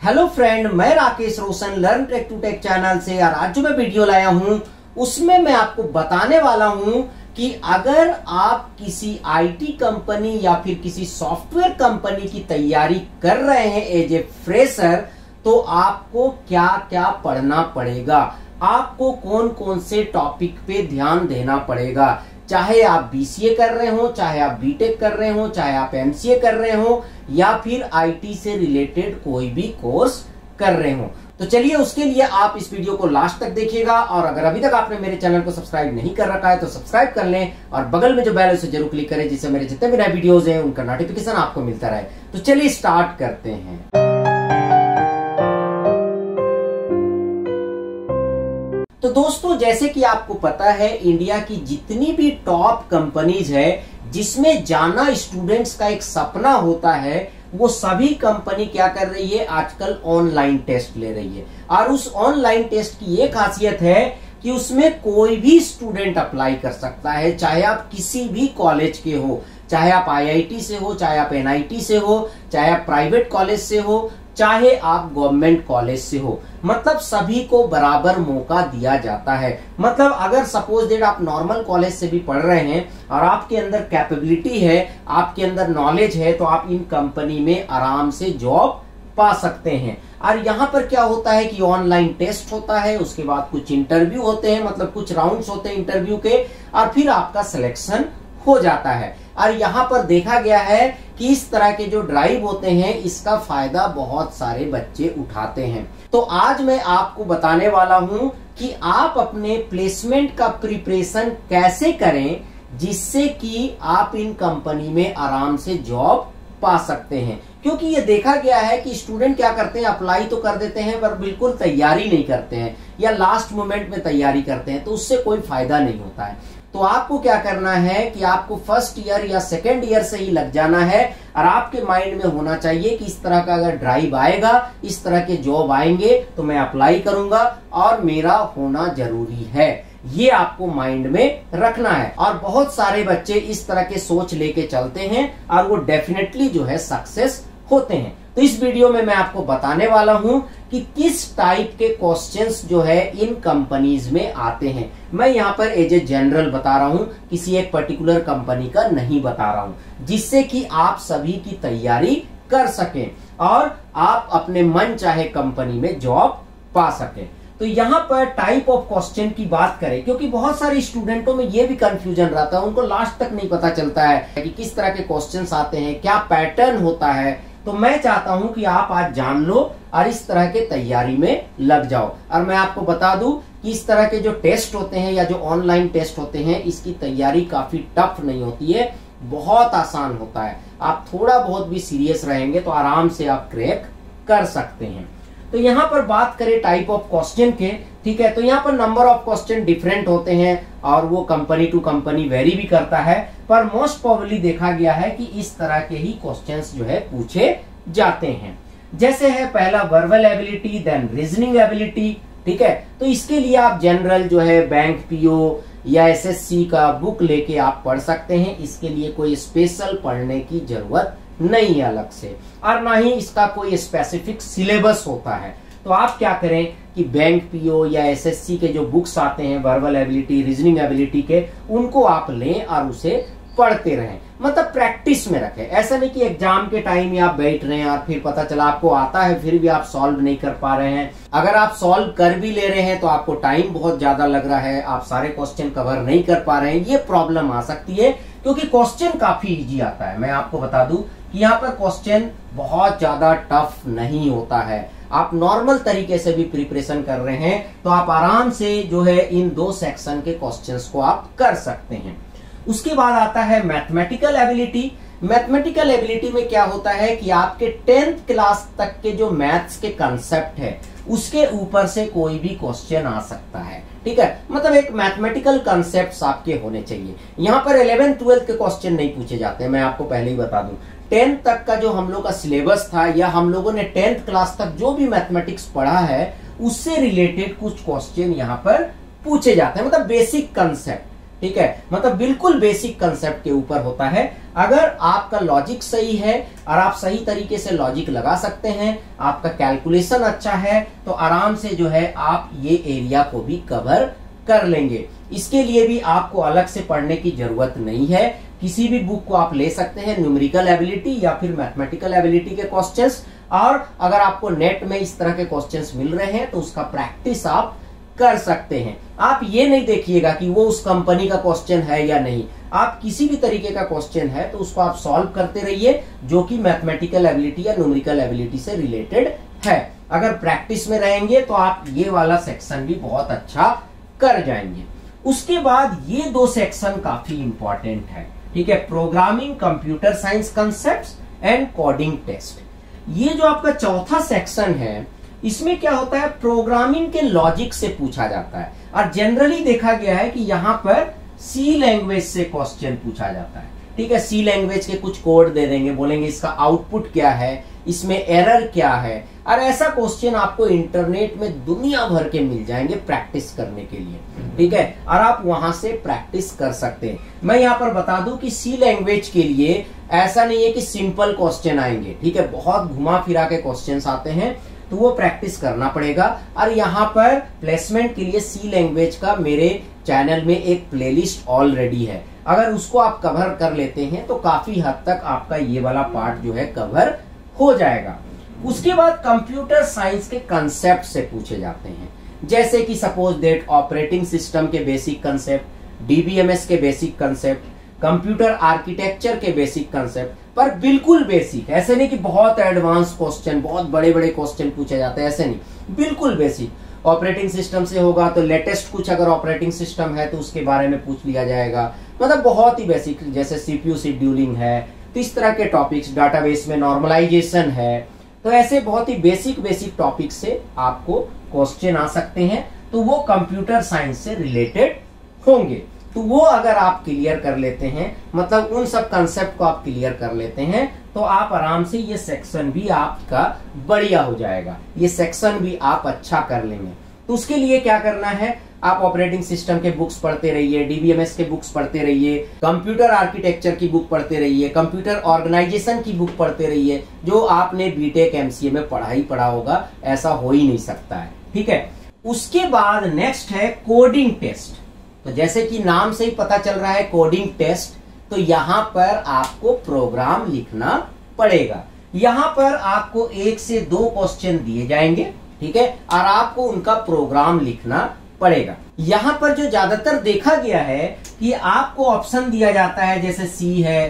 Hello friend, मैं Rakesh Roshan learn tech to tech channel से। और आज जो मैं वीडियो लाया हूं उसमें मैं आपको बताने वाला हूं कि अगर आप किसी आईटी कंपनी या फिर किसी सॉफ्टवेयर कंपनी की तैयारी कर रहे हैं एज ए फ्रेशर, तो आपको क्या क्या पढ़ना पड़ेगा, आपको कौन कौन से टॉपिक पे ध्यान देना पड़ेगा। चाहे आप बीसीए कर रहे हो, चाहे आप बीटेक कर रहे हो, चाहे आप एमसीए कर रहे हो या फिर आईटी से रिलेटेड कोई भी कोर्स कर रहे हो। तो चलिए उसके लिए आप इस वीडियो को लास्ट तक देखिएगा। और अगर अभी तक आपने मेरे चैनल को सब्सक्राइब नहीं कर रखा है तो सब्सक्राइब कर लें और बगल में जो बेल है उसे जरूर क्लिक करें, जिससे मेरे जितने भी नए वीडियोस हैं उनका नोटिफिकेशन आपको मिलता रहे। तो चलिए स्टार्ट करते हैं। तो दोस्तों, जैसे कि आपको पता है, इंडिया की जितनी भी टॉप कंपनीज है जिसमें जाना स्टूडेंट्स का एक सपना होता है, वो सभी कंपनी क्या कर रही है, आजकल ऑनलाइन टेस्ट ले रही है। और उस ऑनलाइन टेस्ट की एक खासियत है कि उसमें कोई भी स्टूडेंट अप्लाई कर सकता है, चाहे आप किसी भी कॉलेज के हो, चाहे आप आईआईटी से हो, चाहे आप एनआईटी से हो, चाहे आप प्राइवेट कॉलेज से हो, चाहे आप गवर्नमेंट कॉलेज से हो। मतलब सभी को बराबर मौका दिया जाता है। मतलब अगर सपोज दैट आप नॉर्मल कॉलेज से भी पढ़ रहे हैं और आपके अंदर कैपेबिलिटी है, आपके अंदर नॉलेज है, तो आप इन कंपनी में आराम से जॉब पा सकते हैं। और यहाँ पर क्या होता है कि ऑनलाइन टेस्ट होता है, उसके बाद कुछ इंटरव्यू होते हैं, मतलब कुछ राउंड्स होते हैं इंटरव्यू के, और फिर आपका सिलेक्शन हो जाता है। और यहाँ पर देखा गया है कि इस तरह के जो ड्राइव होते हैं इसका फायदा बहुत सारे बच्चे उठाते हैं। तो आज मैं आपको बताने वाला हूं कि आप अपने प्लेसमेंट का प्रिपरेशन कैसे करें जिससे कि आप इन कंपनी में आराम से जॉब पा सकते हैं। क्योंकि ये देखा गया है कि स्टूडेंट क्या करते हैं, अप्लाई तो कर देते हैं पर बिल्कुल तैयारी नहीं करते हैं या लास्ट मोमेंट में तैयारी करते हैं, तो उससे कोई फायदा नहीं होता है। तो आपको क्या करना है कि आपको फर्स्ट ईयर या सेकेंड ईयर से ही लग जाना है और आपके माइंड में होना चाहिए कि इस तरह का अगर ड्राइव आएगा, इस तरह के जॉब आएंगे तो मैं अप्लाई करूंगा और मेरा होना जरूरी है। ये आपको माइंड में रखना है। और बहुत सारे बच्चे इस तरह के सोच लेके चलते हैं और वो डेफिनेटली जो है सक्सेस होते हैं। तो इस वीडियो में मैं आपको बताने वाला हूं कि किस टाइप के क्वेश्चंस जो है इन कंपनीज में आते हैं। मैं यहाँ पर एज ए जनरल बता रहा हूं, किसी एक पर्टिकुलर कंपनी का नहीं बता रहा हूं, जिससे कि आप सभी की तैयारी कर सकें और आप अपने मन चाहे कंपनी में जॉब पा सकें। तो यहाँ पर टाइप ऑफ क्वेश्चन की बात करें, क्योंकि बहुत सारे स्टूडेंटों में ये भी कंफ्यूजन रहता है, उनको लास्ट तक नहीं पता चलता है कि किस तरह के क्वेश्चंस आते हैं, क्या पैटर्न होता है। तो मैं चाहता हूं कि आप आज जान लो और इस तरह के तैयारी में लग जाओ। और मैं आपको बता दूं कि इस तरह के जो टेस्ट होते हैं या जो ऑनलाइन टेस्ट होते हैं, इसकी तैयारी काफी टफ नहीं होती है, बहुत आसान होता है। आप थोड़ा बहुत भी सीरियस रहेंगे तो आराम से आप क्रैक कर सकते हैं। तो यहाँ पर बात करें टाइप ऑफ क्वेश्चन के, ठीक है, तो यहाँ पर नंबर ऑफ क्वेश्चन डिफरेंट होते हैं और वो कंपनी टू कंपनी वेरी भी करता है, पर मोस्ट प्रोबेबली देखा गया है कि इस तरह के ही क्वेश्चंस जो है पूछे जाते हैं। जैसे है पहला verbal ability, then reasoning ability, ठीक है। तो इसके लिए आप जनरल जो है बैंक पीओ या एसएससी का बुक लेके आप पढ़ सकते हैं। इसके लिए कोई स्पेशल पढ़ने की जरूरत नहीं है अलग से, और ना ही इसका कोई स्पेसिफिक सिलेबस होता है। तो आप क्या करें कि बैंक पीओ या एसएससी के जो बुक्स आते हैं वर्बल एबिलिटी, रीजनिंग एबिलिटी के, उनको आप लें और उसे पढ़ते रहें, मतलब प्रैक्टिस में रखें। ऐसा नहीं कि एग्जाम के टाइम ही आप बैठ रहे हैं और फिर पता चला आपको आता है फिर भी आप सॉल्व नहीं कर पा रहे हैं। अगर आप सॉल्व कर भी ले रहे हैं तो आपको टाइम बहुत ज्यादा लग रहा है, आप सारे क्वेश्चन कवर नहीं कर पा रहे हैं, ये प्रॉब्लम आ सकती है। क्योंकि क्वेश्चन काफी इजी आता है। मैं आपको बता दूं कि यहाँ पर क्वेश्चन बहुत ज्यादा टफ नहीं होता है। आप नॉर्मल तरीके से भी प्रिपरेशन कर रहे हैं तो आप आराम से जो है इन दो सेक्शन के क्वेश्चंस को आप कर सकते हैं। उसके बाद आता है मैथमेटिकल एबिलिटी। मैथमेटिकल एबिलिटी में क्या होता है कि आपके 10th क्लास तक के जो मैथ्स के कंसेप्ट है उसके ऊपर से कोई भी क्वेश्चन आ सकता है, ठीक है। मतलब एक मैथमेटिकल कंसेप्ट्स आपके होने चाहिए। यहाँ पर 11th 12th के क्वेश्चन नहीं पूछे जाते हैं, मैं आपको पहले ही बता दूं। 10th तक का जो हम लोग का सिलेबस था या हम लोगों ने 10th क्लास तक जो भी मैथमेटिक्स पढ़ा है उससे रिलेटेड कुछ क्वेश्चन यहाँ पर पूछे जाते हैं, मतलब बेसिक कंसेप्ट, ठीक है, मतलब बिल्कुल बेसिक कंसेप्ट के ऊपर होता है। अगर आपका लॉजिक सही है और आप सही तरीके से लॉजिक लगा सकते हैं, आपका कैलकुलेशन अच्छा है, तो आराम से जो है आप ये एरिया को भी कवर कर लेंगे। इसके लिए भी आपको अलग से पढ़ने की जरूरत नहीं है, किसी भी बुक को आप ले सकते हैं, न्यूमेरिकल एबिलिटी या फिर मैथमेटिकल एबिलिटी के क्वेश्चंस। और अगर आपको नेट में इस तरह के क्वेश्चंस मिल रहे हैं तो उसका प्रैक्टिस आप कर सकते हैं। आप ये नहीं देखिएगा कि वो उस कंपनी का क्वेश्चन है या नहीं, आप किसी भी तरीके का क्वेश्चन है तो उसको आप सॉल्व करते रहिए जो कि मैथमेटिकल एबिलिटी या न्यूमेरिकल एबिलिटी से रिलेटेड है। अगर प्रैक्टिस में रहेंगे तो आप ये वाला सेक्शन भी बहुत अच्छा कर जाएंगे। उसके बाद ये दो सेक्शन काफी इंपॉर्टेंट है, ठीक है, programming computer science concepts and coding test. ये जो आपका चौथा सेक्शन है, इसमें क्या होता है, प्रोग्रामिंग के लॉजिक से पूछा जाता है। और जनरली देखा गया है कि यहाँ पर सी लैंग्वेज से क्वेश्चन पूछा जाता है, ठीक है। सी लैंग्वेज के कुछ कोड दे देंगे, बोलेंगे इसका आउटपुट क्या है, इसमें एरर क्या है, और ऐसा क्वेश्चन आपको इंटरनेट में दुनिया भर के मिल जाएंगे प्रैक्टिस करने के लिए, ठीक है, और आप वहां से प्रैक्टिस कर सकते हैं। मैं यहाँ पर बता दूं कि सी लैंग्वेज के लिए ऐसा नहीं है कि सिंपल क्वेश्चन आएंगे, ठीक है, बहुत घुमा फिरा के क्वेश्चंस आते हैं, तो वो प्रैक्टिस करना पड़ेगा। और यहाँ पर प्लेसमेंट के लिए सी लैंग्वेज का मेरे चैनल में एक प्लेलिस्ट ऑलरेडी है, अगर उसको आप कवर कर लेते हैं तो काफी हद तक आपका ये वाला पार्ट जो है कवर हो जाएगा। उसके बाद कंप्यूटर साइंस के कंसेप्ट से पूछे जाते हैं, जैसे कि सपोज दैट ऑपरेटिंग सिस्टम के बेसिक कंसेप्ट, डीबीएमएस के बेसिक कंसेप्ट, कंप्यूटर आर्किटेक्चर के बेसिक कंसेप्ट, पर बिल्कुल बेसिक, ऐसे नहीं कि बहुत एडवांस क्वेश्चन, बहुत बड़े बड़े क्वेश्चन पूछे जाते हैं, ऐसे नहीं, बिल्कुल बेसिक। ऑपरेटिंग सिस्टम से होगा तो लेटेस्ट कुछ अगर ऑपरेटिंग सिस्टम है तो उसके बारे में पूछ लिया जाएगा, मतलब बहुत ही बेसिक, जैसे सीपीयू शेड्यूलिंग है, तो इस तरह के टॉपिक्स, डाटाबेस में नॉर्मलाइजेशन है, तो ऐसे बहुत ही बेसिक टॉपिक से आपको क्वेश्चन आ सकते हैं, तो वो कंप्यूटर साइंस से रिलेटेड होंगे। तो वो अगर आप क्लियर कर लेते हैं, मतलब उन सब कंसेप्ट को आप क्लियर कर लेते हैं, तो आप आराम से ये सेक्शन भी आपका बढ़िया हो जाएगा, ये सेक्शन भी आप अच्छा कर लेंगे। तो उसके लिए क्या करना है, आप ऑपरेटिंग सिस्टम के बुक्स पढ़ते रहिए, डीबीएमएस के बुक्स पढ़ते रहिए, कंप्यूटर आर्किटेक्चर की बुक पढ़ते रहिए, कंप्यूटर ऑर्गेनाइजेशन की बुक पढ़ते रहिए, जो आपने बीटेक एमसीए में पढ़ा होगा, ऐसा हो ही नहीं सकता है, ठीक है। उसके बाद नेक्स्ट है कोडिंग टेस्ट। तो जैसे कि नाम से ही पता चल रहा है कोडिंग टेस्ट, तो यहाँ पर आपको प्रोग्राम लिखना पड़ेगा। यहाँ पर आपको 1 से 2 क्वेश्चन दिए जाएंगे, ठीक है, और आपको उनका प्रोग्राम लिखना पड़ेगा। यहाँ पर जो ज्यादातर देखा गया है कि आपको ऑप्शन दिया जाता है, जैसे सी है,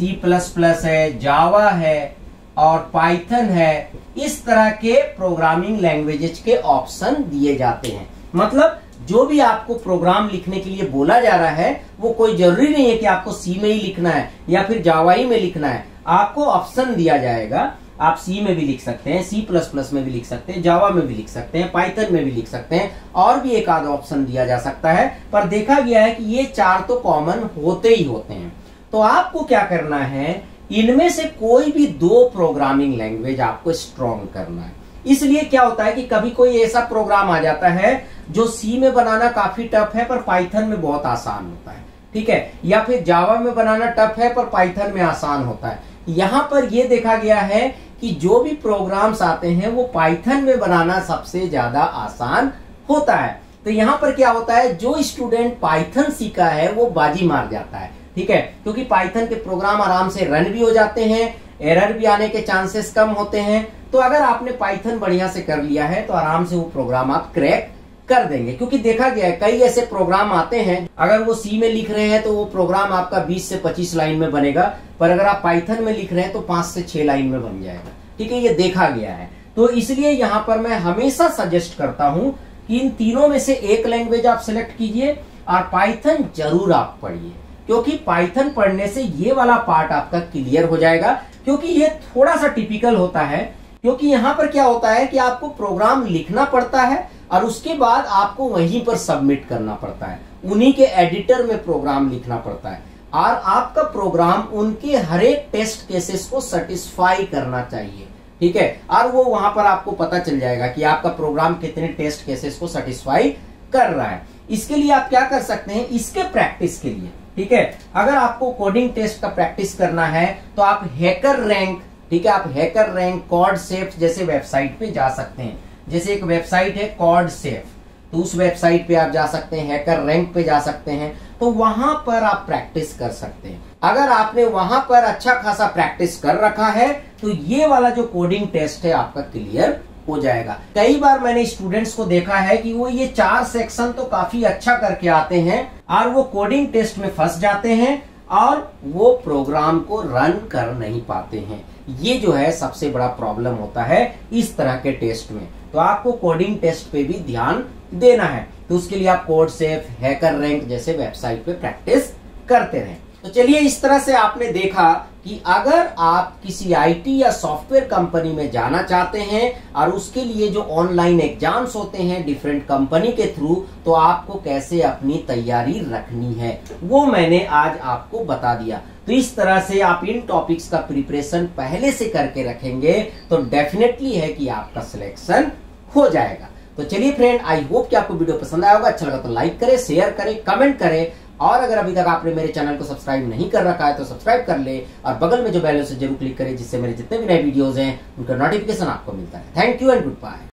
C++ है, जावा है और पाइथन है, इस तरह के प्रोग्रामिंग लैंग्वेजेस के ऑप्शन दिए जाते हैं। मतलब जो भी आपको प्रोग्राम लिखने के लिए बोला जा रहा है, वो कोई जरूरी नहीं है कि आपको सी में ही लिखना है या फिर जावा ही में लिखना है, आपको ऑप्शन दिया जाएगा। आप सी में भी लिख सकते हैं, C++ में भी लिख सकते हैं, जावा में भी लिख सकते हैं, पाइथन में भी लिख सकते हैं, और भी एक आधा ऑप्शन दिया जा सकता है। पर देखा गया है कि ये 4 तो कॉमन होते ही होते हैं। तो आपको क्या करना है, इनमें से कोई भी 2 प्रोग्रामिंग लैंग्वेज आपको स्ट्रॉन्ग करना है। इसलिए क्या होता है कि कभी कोई ऐसा प्रोग्राम आ जाता है जो सी में बनाना काफी टफ है पर पाइथन में बहुत आसान होता है, ठीक है, या फिर जावा में बनाना टफ है पर पाइथन में आसान होता है। यहाँ पर यह देखा गया है कि जो भी प्रोग्राम्स आते हैं वो पाइथन में बनाना सबसे ज्यादा आसान होता है। तो यहाँ पर क्या होता है, जो स्टूडेंट पाइथन सीखा है वो बाजी मार जाता है, ठीक है, क्योंकि पाइथन के प्रोग्राम आराम से रन भी हो जाते हैं, एरर भी आने के चांसेस कम होते हैं। तो अगर आपने पाइथन बढ़िया से कर लिया है तो आराम से वो प्रोग्राम आप क्रैक कर देंगे, क्योंकि देखा गया है कई ऐसे प्रोग्राम आते हैं, अगर वो सी में लिख रहे हैं तो वो प्रोग्राम आपका 20 से 25 लाइन में बनेगा, पर अगर आप पाइथन में लिख रहे हैं तो 5 से 6 लाइन में बन जाएगा, ठीक है, ये देखा गया है। तो इसलिए यहाँ पर मैं हमेशा सजेस्ट करता हूं कि इन तीनों में से एक लैंग्वेज आप सिलेक्ट कीजिए और पाइथन जरूर आप पढ़िए, क्योंकि पाइथन पढ़ने से ये वाला पार्ट आपका क्लियर हो जाएगा। क्योंकि ये थोड़ा सा टिपिकल होता है, क्योंकि यहाँ पर क्या होता है कि आपको प्रोग्राम लिखना पड़ता है और उसके बाद आपको वहीं पर सबमिट करना पड़ता है, उन्हीं के एडिटर में प्रोग्राम लिखना पड़ता है, और आपका प्रोग्राम उनके हर एक टेस्ट केसेस को सेटिस्फाई करना चाहिए, ठीक है, और वो वहां पर आपको पता चल जाएगा कि आपका प्रोग्राम कितने टेस्ट केसेस को सेटिस्फाई कर रहा है। इसके लिए आप क्या कर सकते हैं, इसके प्रैक्टिस के लिए, ठीक है, अगर आपको कोडिंग टेस्ट का प्रैक्टिस करना है तो आप हैकर रैंक, ठीक है, आप हैकर रैंक, कॉर्डसेफ जैसे वेबसाइट पे जा सकते हैं। जैसे एक वेबसाइट है कॉर्डसेफ, तो उस वेबसाइट पे आप जा सकते हैं, हैकर रैंक पे जा सकते हैं, तो वहां पर आप प्रैक्टिस कर सकते हैं। अगर आपने वहां पर अच्छा खासा प्रैक्टिस कर रखा है तो ये वाला जो कोडिंग टेस्ट है आपका क्लियर हो जाएगा। कई बार मैंने स्टूडेंट्स को देखा है कि वो ये 4 सेक्शन तो काफी अच्छा करके आते हैं और वो कोडिंग टेस्ट में फंस जाते हैं और वो प्रोग्राम को रन कर नहीं पाते हैं। ये जो है सबसे बड़ा प्रॉब्लम होता है इस तरह के टेस्ट में। तो आपको कोडिंग टेस्ट पे भी ध्यान देना है, तो उसके लिए आप कोडसेफ, हैकर रैंक जैसे वेबसाइट पे प्रैक्टिस करते रहें। तो चलिए, इस तरह से आपने देखा कि अगर आप किसी आईटी या सॉफ्टवेयर कंपनी में जाना चाहते हैं और उसके लिए जो ऑनलाइन एग्जाम्स होते हैं डिफरेंट कंपनी के थ्रू, तो आपको कैसे अपनी तैयारी रखनी है वो मैंने आज आपको बता दिया। तो इस तरह से आप इन टॉपिक्स का प्रिपरेशन पहले से करके रखेंगे तो डेफिनेटली है कि आपका सिलेक्शन हो जाएगा। तो चलिए फ्रेंड, आई होप कि आपको वीडियो पसंद आया होगा। अच्छा लगा तो लाइक करें, शेयर करें, कमेंट करें, और अगर अभी तक आपने मेरे चैनल को सब्सक्राइब नहीं कर रखा है तो सब्सक्राइब कर ले और बगल में जो बेल है उसे जरूर क्लिक करें, जिससे मेरे जितने भी नए वीडियोस हैं उनका नोटिफिकेशन आपको मिलता है। Thank you and good bye.